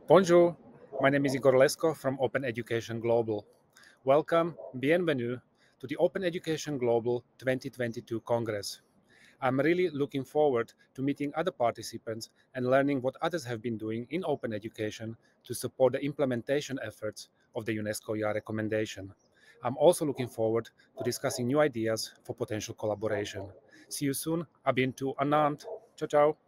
Bonjour, my name is Igor Lesko from Open Education Global. Welcome, bienvenue to the Open Education Global 2022 Congress. I'm really looking forward to meeting other participants and learning what others have been doing in open education to support the implementation efforts of the UNESCO Recommendation. I'm also looking forward to discussing new ideas for potential collaboration. See you soon. À bientôt à Nantes. Ciao, ciao.